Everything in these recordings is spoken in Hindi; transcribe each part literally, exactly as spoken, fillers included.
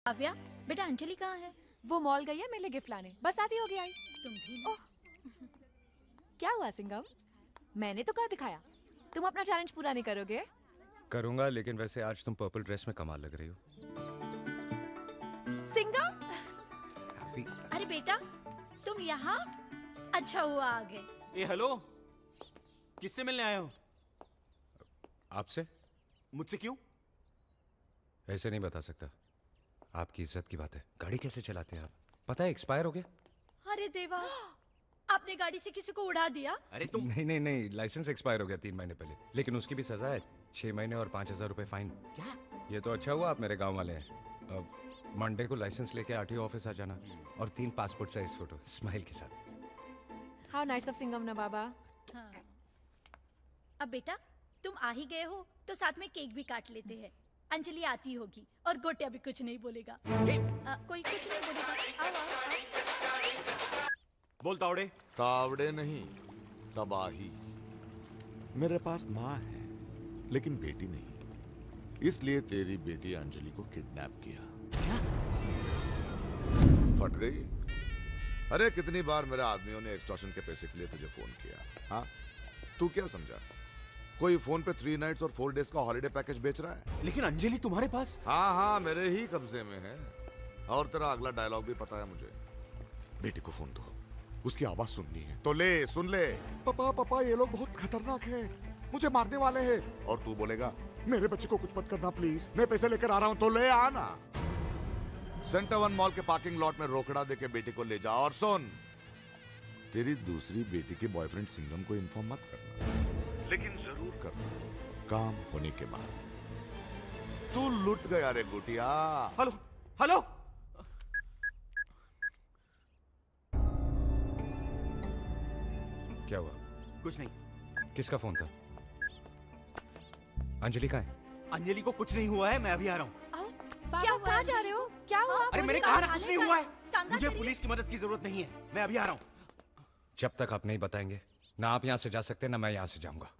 काव्या, बेटा अंजलि कहाँ है? वो मॉल गई है मेरे लिए गिफ्ट लाने, बस आती होगी आई। तुम भी ना। क्या हुआ सिंघम? मैंने तो कहा दिखाया, तुम अपना चैलेंज पूरा नहीं करोगे? करूंगा, लेकिन वैसे आज तुम पर्पल ड्रेस में कमाल लग रही हो। सिंघम! अरे बेटा, तुम यहाँ? अच्छा हुआ आ गए। ए हेलो, किससे मिलने आए हो? आपसे? मुझसे क्यों? ऐसे नहीं बता सकता, आपकी इज्जत की बात है। गाड़ी कैसे चलाते हैं आप? पता है एक्सपायर हो गया। अरे देवा, आपने गाड़ी से किसी को उड़ा दिया? अरे तुम नहीं नहीं नहीं, लाइसेंस एक्सपायर हो गया तीन महीने पहले, लेकिन उसकी भी सजा है, छह महीने और पाँच हजार रुपए फाइन। क्या? ये तो अच्छा हुआ आप मेरे गांव वाले हैं। अब मंडे को लाइसेंस लेके आरटीओ ऑफिस आ जाना, और तीन पासपोर्ट साइज फोटो स्माइल के साथ। हाउ नाइस ऑफ सिंघम ना बाबा। हाँ। अब बेटा, तुम आ ही गए हो तो साथ में केक भी काट लेते हैं। अंजलि आती होगी और गोटिया भी कुछ नहीं बोलेगा। आ, कोई कुछ नहीं बोलेगा। आओ, आओ, आओ। बोल तावड़े। तावड़े नहीं, तबाही। मेरे पास माँ है लेकिन बेटी नहीं, इसलिए तेरी बेटी अंजलि को किडनैप किया। क्या? फट गई। अरे कितनी बार मेरे आदमियों ने एक्सटॉर्शन के पैसे के लिए तुझे फोन किया, हाँ? तू क्या समझा कोई फोन पे थ्री नाइट्स और फोर डेज का हॉलिडे पैकेज बेच रहा है? लेकिन अंजलि तुम्हारे पास? हाँ हाँ, मेरे ही कब्जे में है। और तेरा अगला डायलॉग भी पता है मुझे। बेटी को फोन दो, उसकी आवाज सुननी है तो ले, सुन ले। पापा पापा, ये लोग बहुत खतरनाक हैं, मुझे मारने वाले हैं। और तू बोलेगा मेरे बच्चे को कुछ मत करना प्लीज, मैं पैसे लेकर आ रहा हूं। तो ले आना, सेंटर वन मॉल के पार्किंग लॉट में रोकड़ा देके बेटी को ले जा। और सुन, तेरी दूसरी बेटी के बॉयफ्रेंड सिंघम को इन्फॉर्म मत करना, लेकिन जरूर करना काम होने के बाद। तू लुट गया रे गुटिया। Hello hello. क्या हुआ? कुछ नहीं। किसका फोन था? अंजलि का है? अंजलि को कुछ नहीं हुआ है, मैं अभी आ रहा हूँ। क्या हुआ? कहाँ जा रहे हो? क्या हुआ? अरे मैंने कहा ना कुछ नहीं हुआ है। मुझे पुलिस की मदद की जरूरत नहीं है, मैं अभी आ रहा हूँ। जब तक आप नहीं बताएंगे, ना आप यहाँ से जा सकते ना मैं यहाँ से जाऊंगा।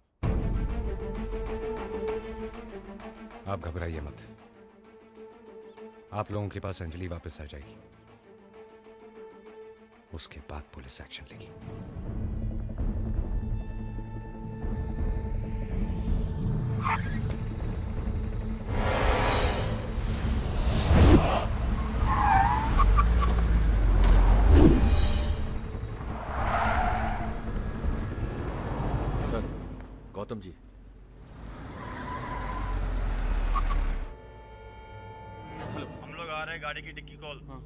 आप घबराइए मत, आप लोगों के पास अंजलि वापस आ जाएगी, उसके बाद पुलिस एक्शन लेगी। सर, गौतम जी। हेलो, हम लोग आ रहे हैं, गाड़ी की डिक्की खोल। हाँ।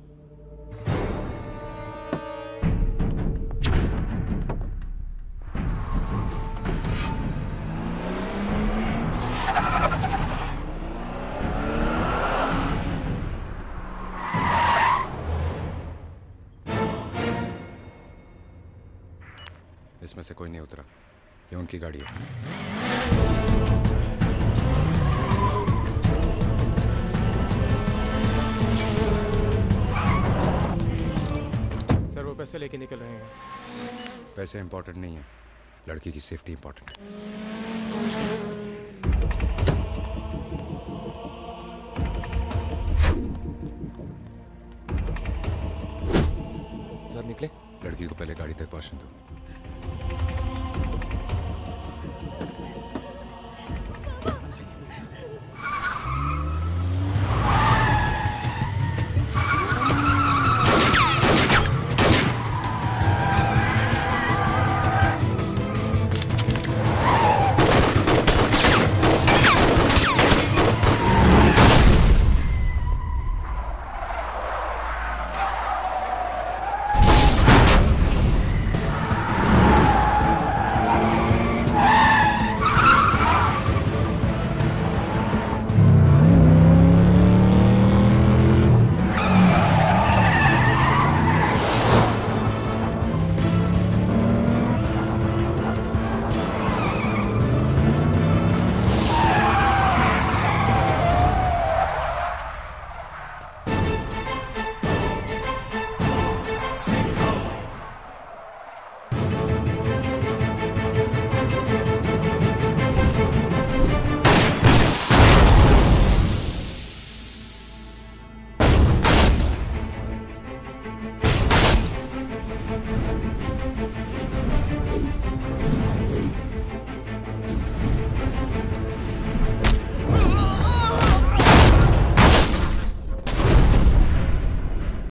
इसमें से कोई नहीं उतरा, ये उनकी गाड़ी है। सर, वो पैसे लेके निकल रहे हैं। पैसे इंपॉर्टेंट नहीं है, लड़की की सेफ्टी इंपॉर्टेंट है। सर निकले? लड़की को पहले गाड़ी तक पहुंचने दो।